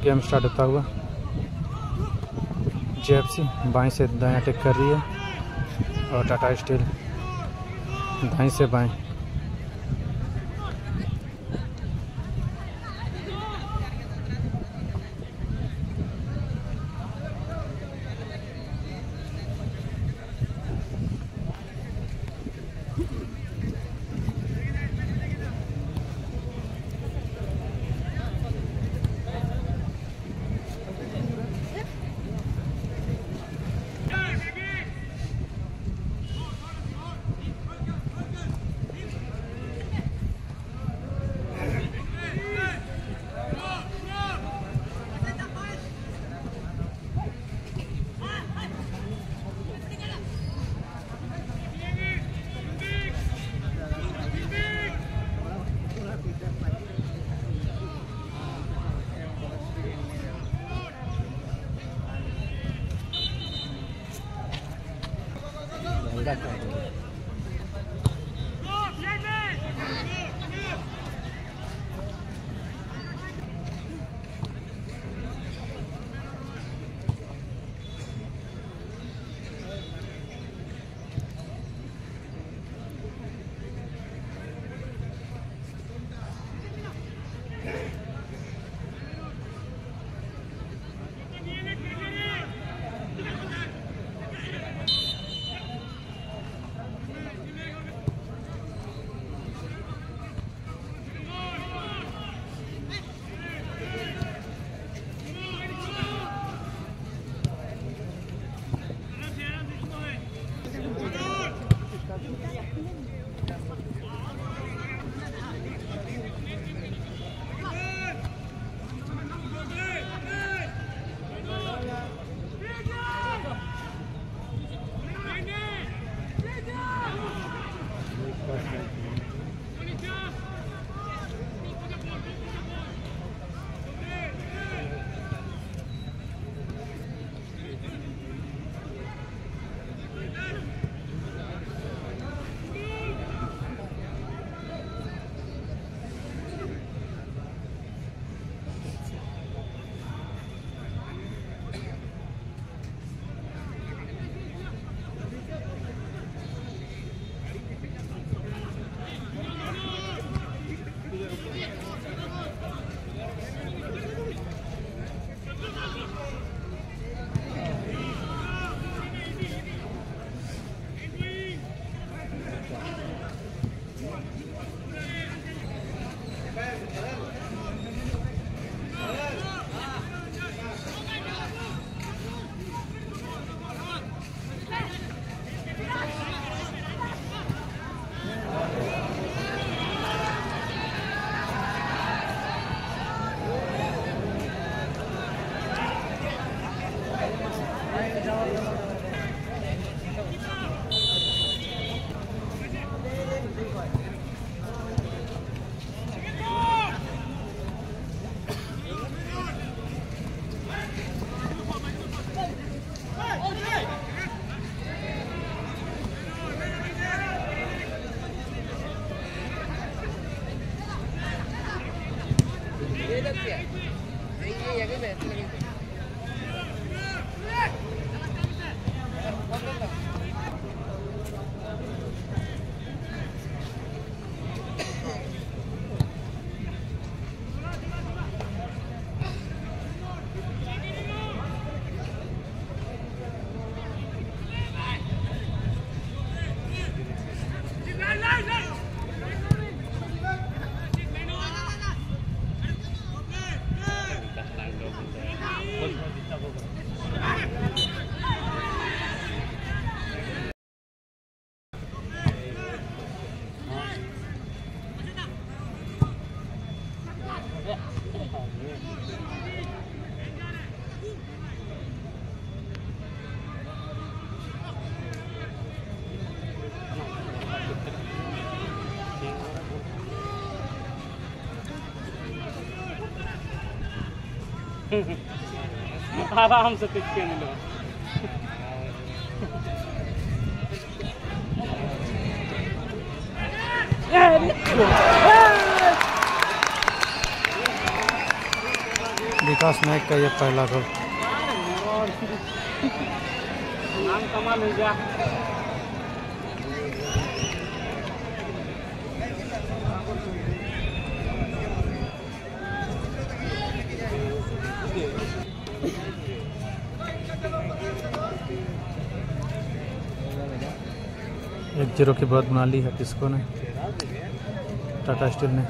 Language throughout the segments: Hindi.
गेम स्टार्ट होता हुआ। JFC बाएं से दाएं अटैक कर रही है और टाटा स्टील दाएं से बाएं। आराम से पिच के लो। देखा विकास नायक का ये पहला गोल। नाम कमाल हो गया। 1-0 की बात बना ली है किसको ने, टाटा स्टील ने।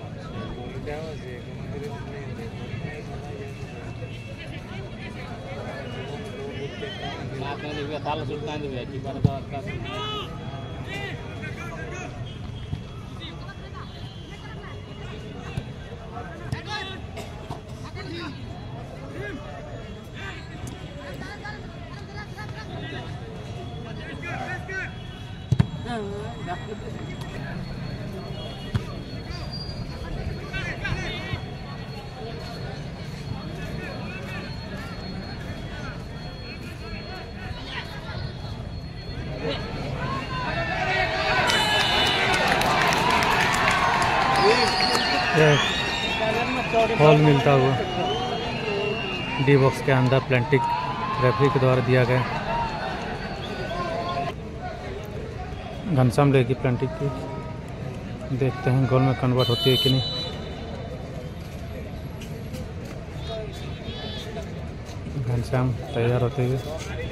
बॉल मिलता हुआ डी बॉक्स के अंदर प्लांटिक रेफरी के द्वारा दिया गया। घनश्याम लेगी प्लांटिक की, देखते हैं गोल में कन्वर्ट होती है कि नहीं। घनश्याम तैयार होते हुए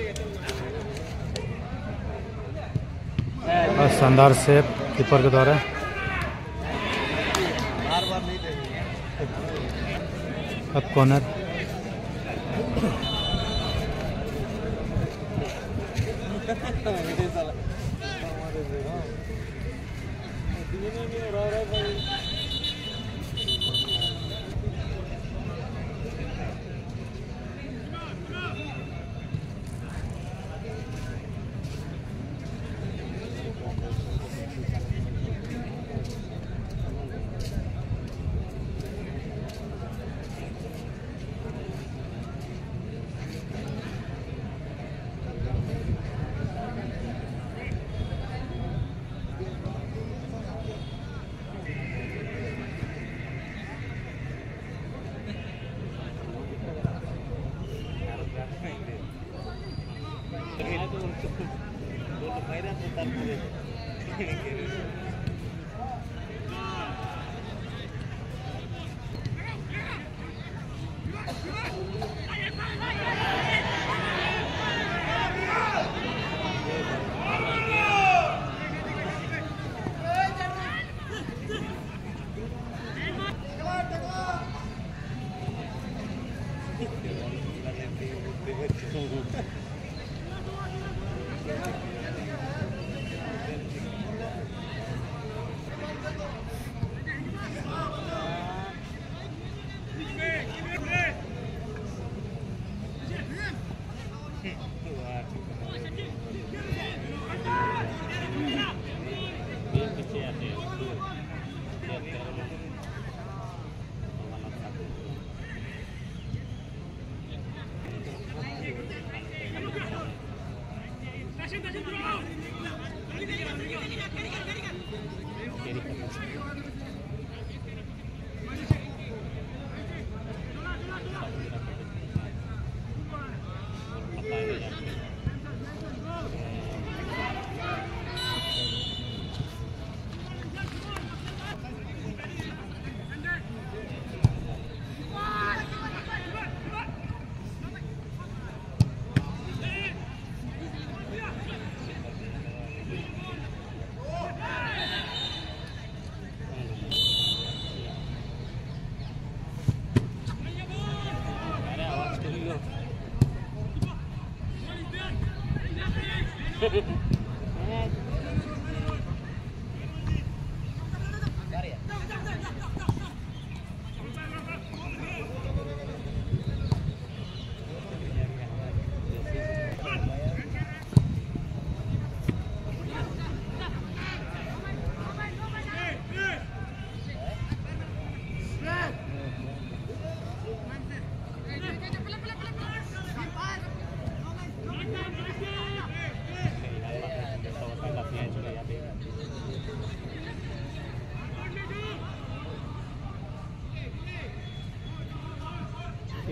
और शानदार सेव कीपर के द्वारा। अब कॉर्नर,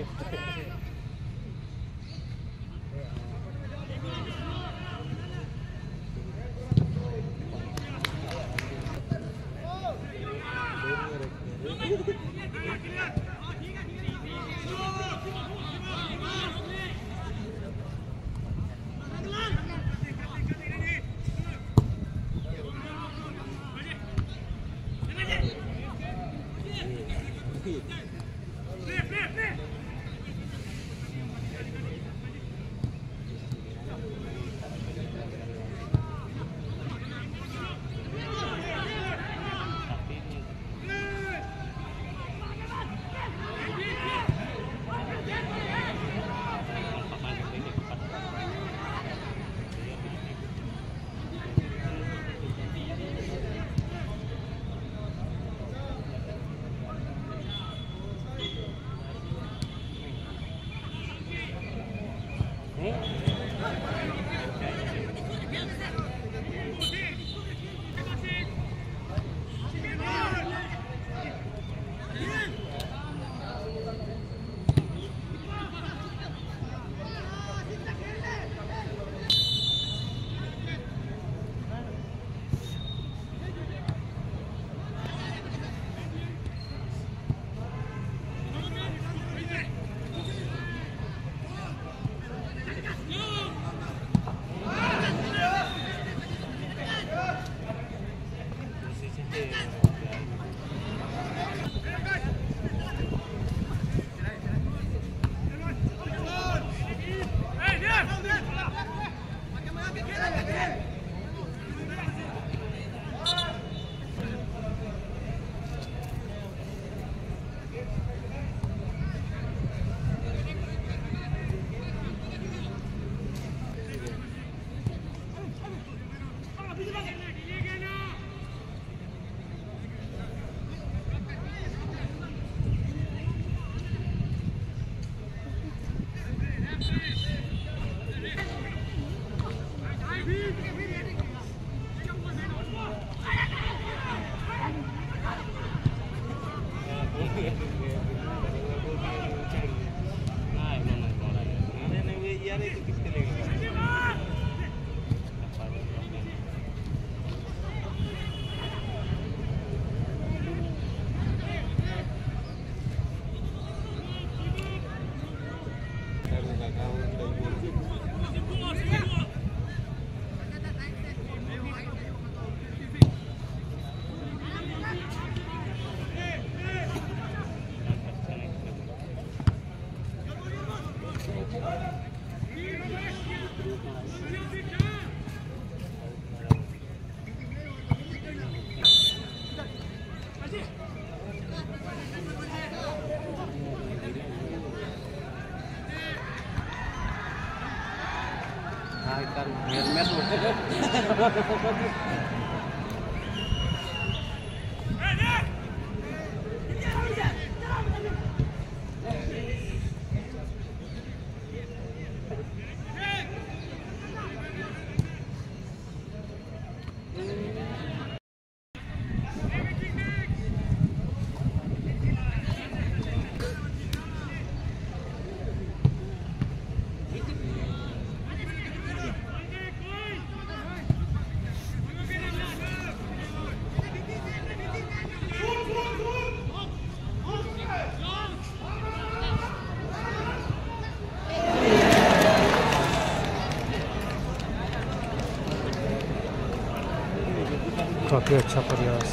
काफ़ी अच्छा प्रयास।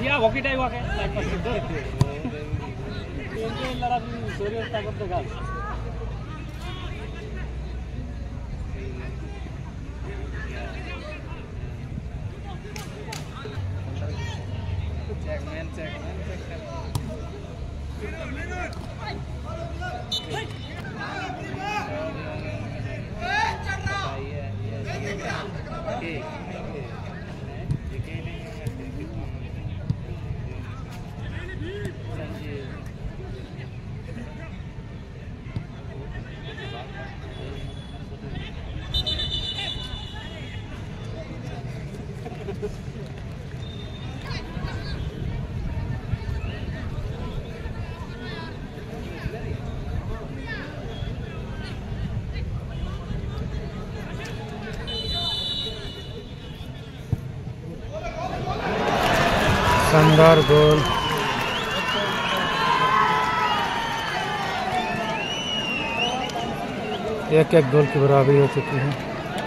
या वॉकी टाइम वाके लाइक पर ये लड़ा सूर्य ताकत का चेकमैन चेक शानदार गोल। एक गोल की बराबरी हो चुकी है।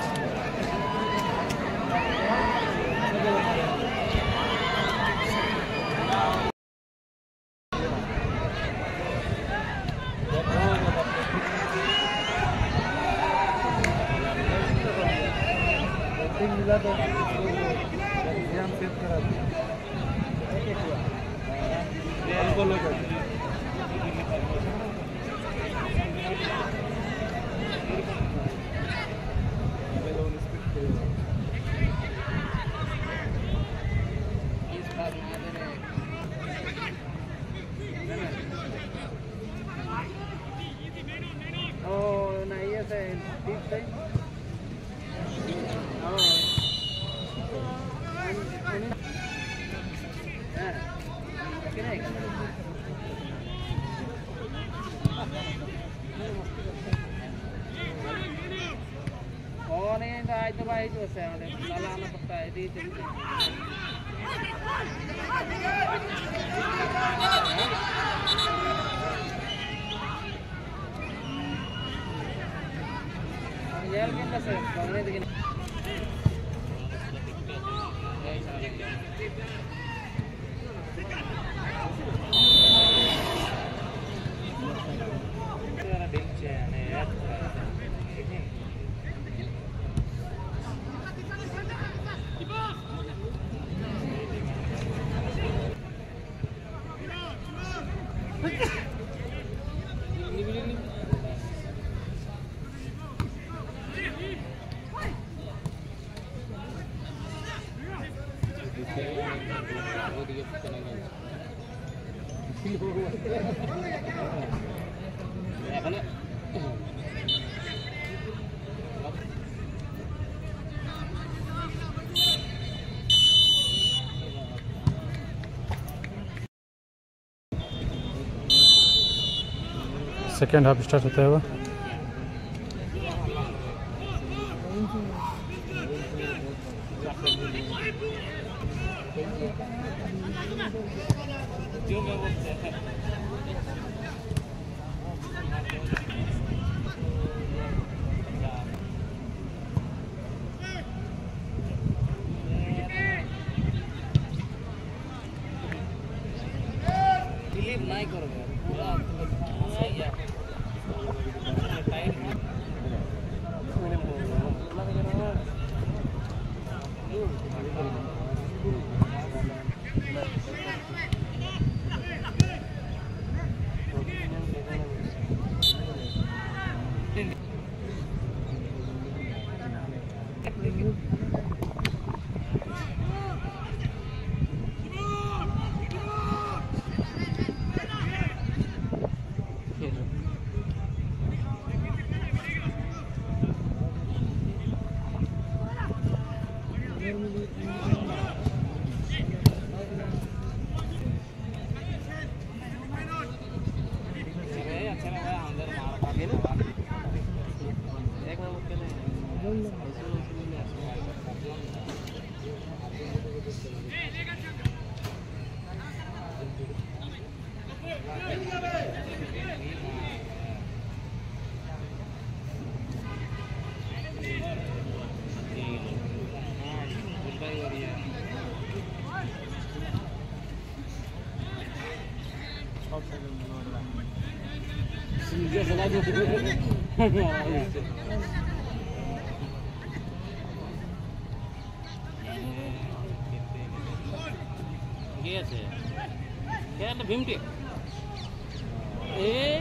तो भाई जो है लाना पड़ता है दी यार कितना से पढ़ने देंगे सेकेंड हाफ स्टार्ट होता है वो। नहीं करोगे पूरा सही है গিয়েছে কেন ভীমটি এই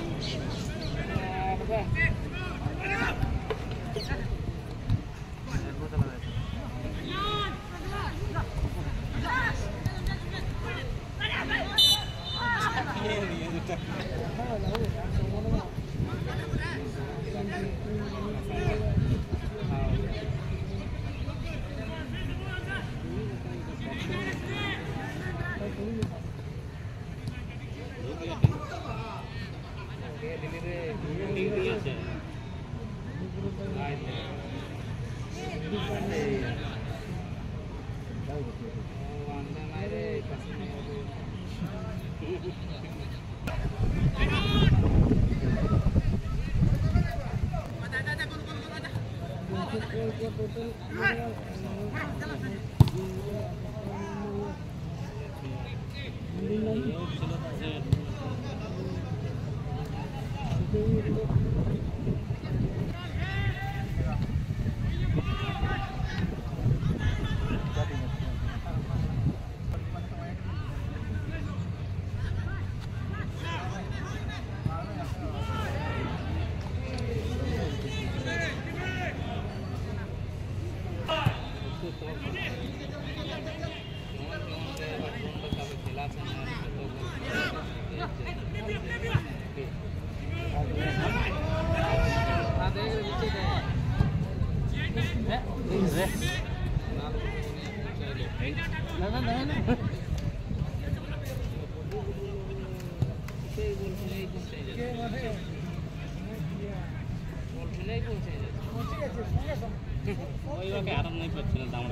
आराम नहीं पड़ता दामड़ा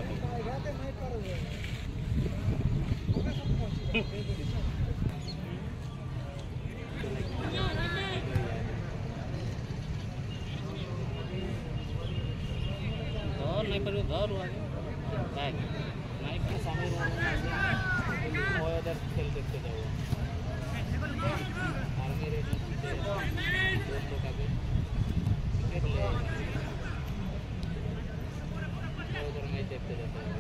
धर नहीं पर धर नहीं पर सामने उधर खेल देखते जाओ आर्मी रेट दोस्तों का भी उधर मैच देखते जाते हैं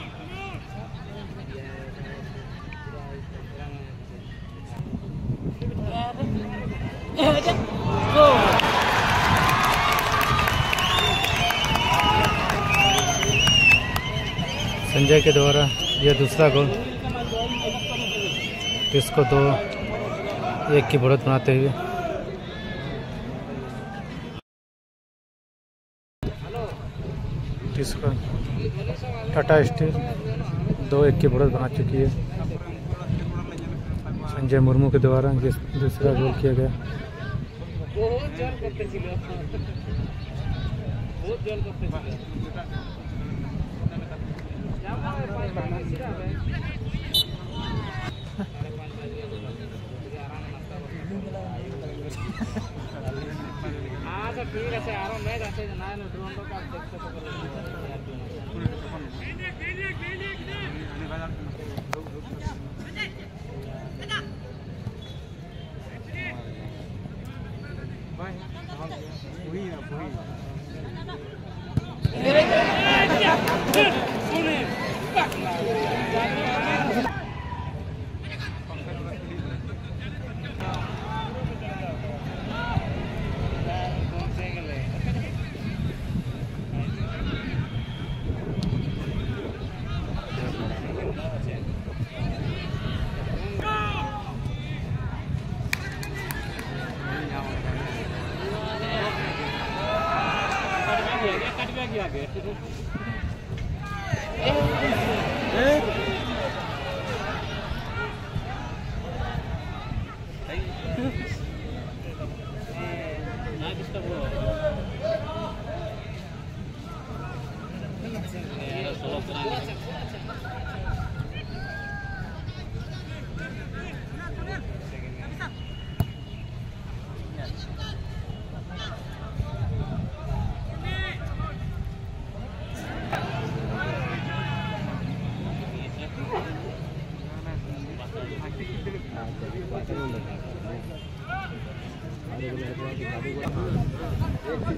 संजय के द्वारा यह दूसरा गोल, इसको 2-1 की बढ़त बनाते हुए इसको टाटा स्टील 2-1 की बढ़त बना चुकी है। संजय मुर्मू के द्वारा ये दूसरा गोल किया गया। ठीक है आराम मैच आते ना ड्रोन तो काम देखते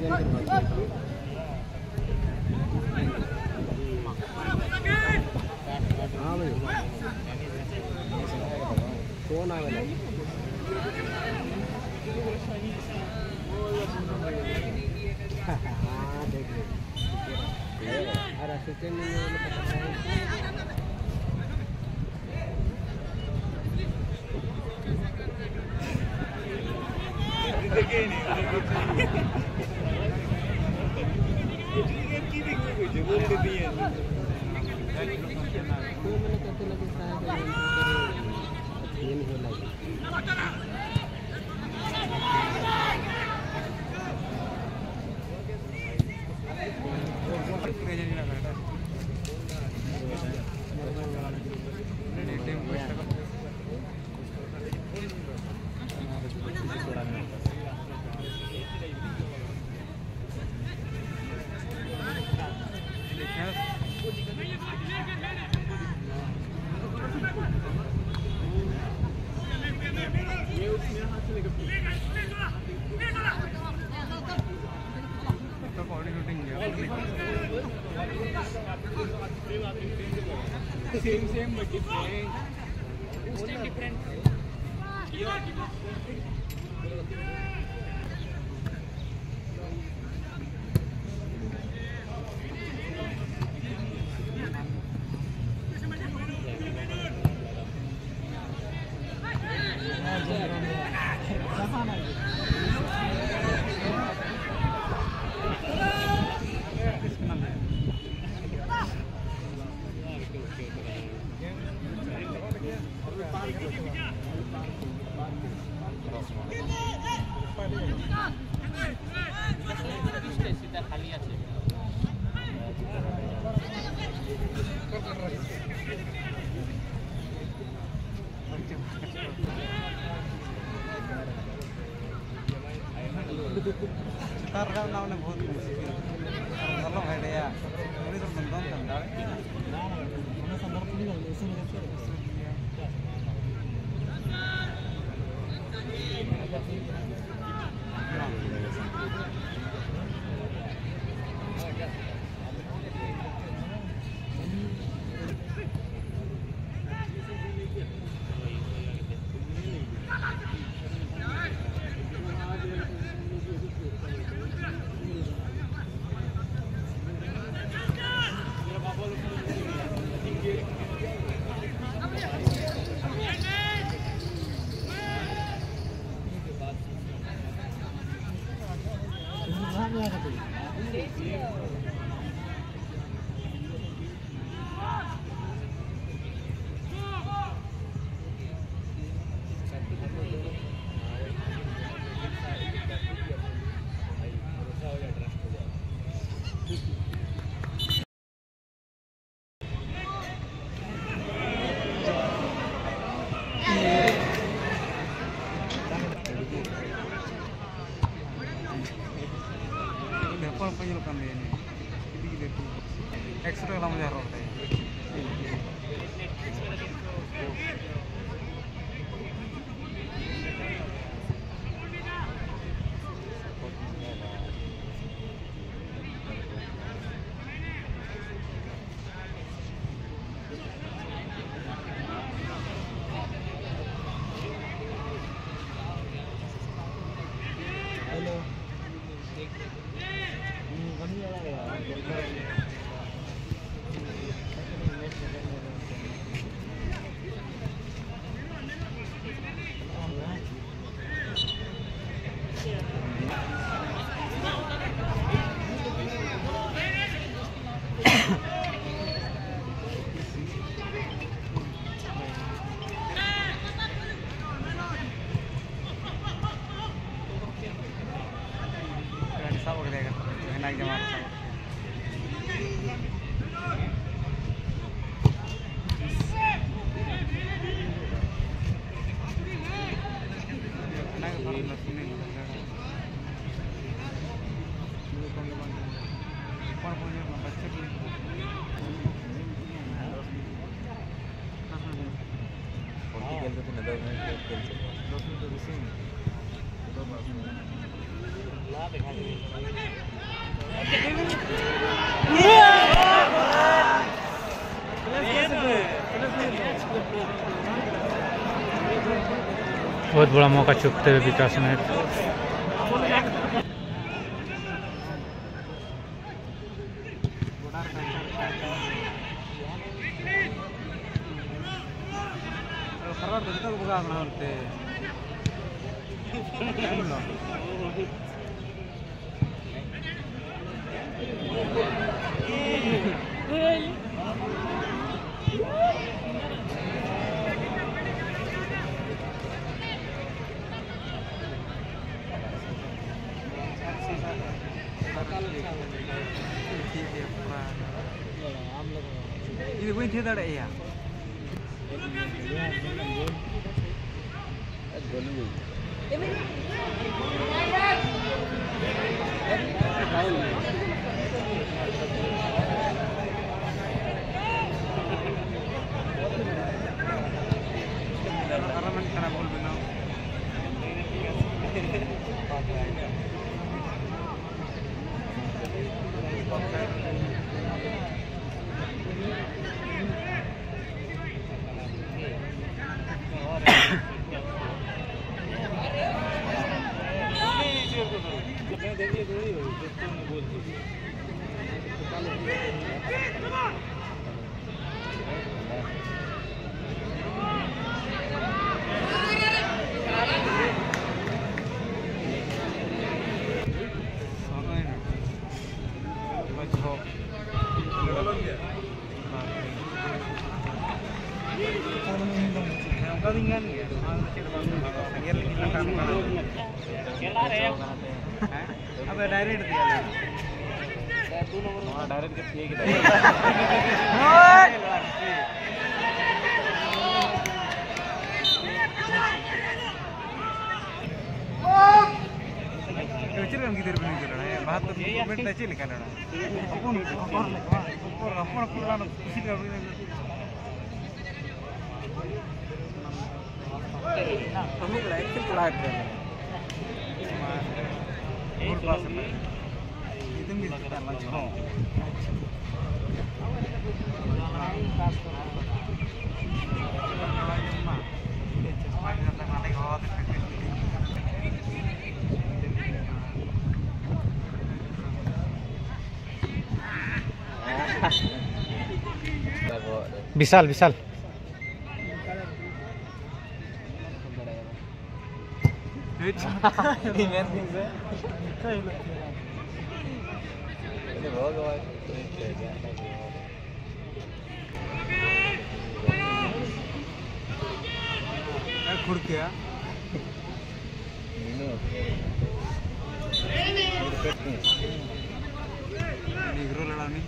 हाँ भाई कौन आ गया हाँ देख ले अरे second same but different. Still different. Sekarang naon बहुत मुश्किल kalau ada ya ini terbentang tanggal mana sambar ini nggak bisa penyelukan ini gitu ekstra lama jarang ला दिखा बहुत बड़ा मौका चूकते हुए Vikas Nayak. ini gue tidak ada ya. अब डायरेक्ट दिया डायरेक्ट के ठीक है Kecil gitu bener bener ya, bahat tuh bener kecil kan ada. Apun pulang kusi kan bener. Kamu kira itu kelar kan? Itu bisa kita lanjut. विशाल विशाल खुर्किया निगरो लड़ानी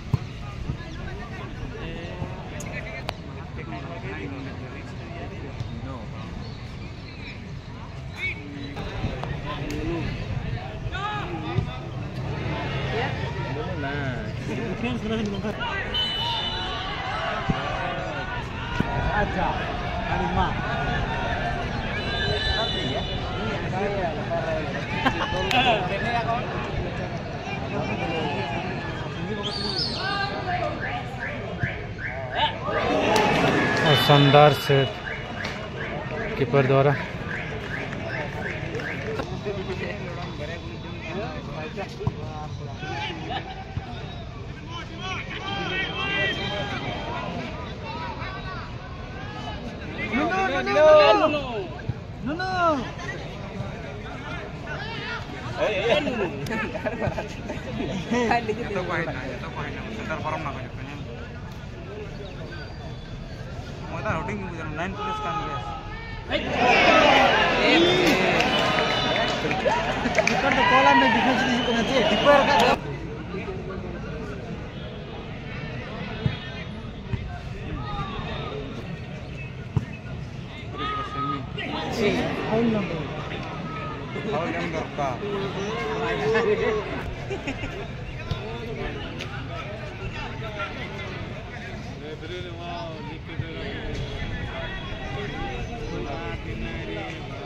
अच्छा Lima. और शानदार से कीपर द्वारा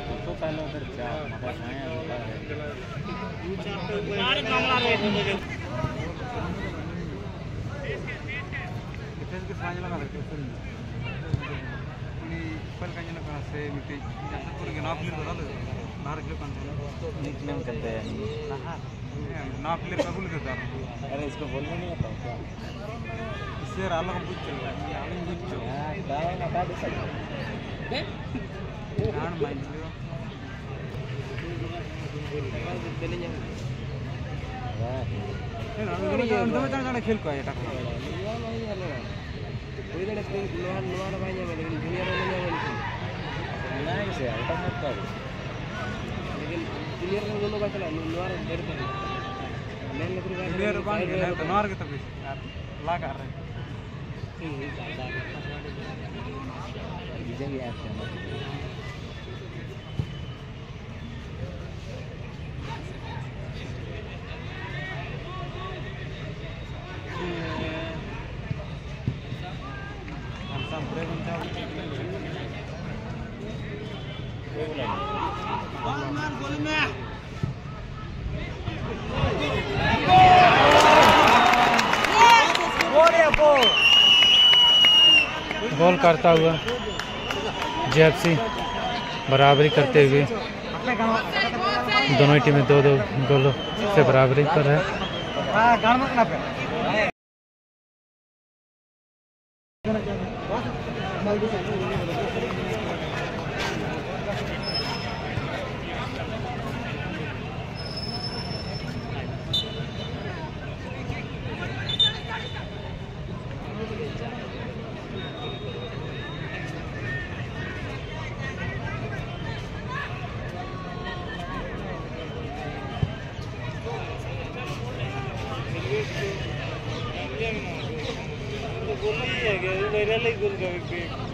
पहले उधर कांजल का करके सुन उन्हीं पल कांजल का से मिट्टी जमशेदपुर के नाप लिर बदल नार के कौन निकनेम करते हैं नाप लिर कबूल करता अरे इसको बोलने नहीं आता क्या इससे राला को पूछ चल रहा है आलम पूछ चल दावा ना का दे सकते गान माइंड लियो दो जन खेल को है टाका कोई दड़े लोहार लोहार भाई में लेकिन जूनियर में नहीं नहीं से आउट मत कर लेकिन जूनियर में दोनों का चला लोहार देर पर मैं जूनियर बांध के तो नार के तब ला कर रहे विजय यार गोल करता हुआ JFC बराबरी करते हुए दोनों ही टीमें 2-2 गोलों से बराबरी पर है। बोली है कि मेरा ले गुल का